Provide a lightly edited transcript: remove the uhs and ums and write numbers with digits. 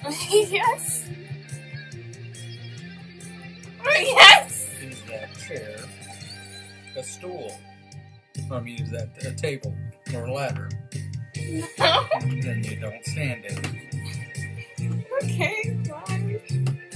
Yes. Yes. Is that chair a stool? I mean, is that a table or a ladder? No. Then you don't stand it. Okay, fine.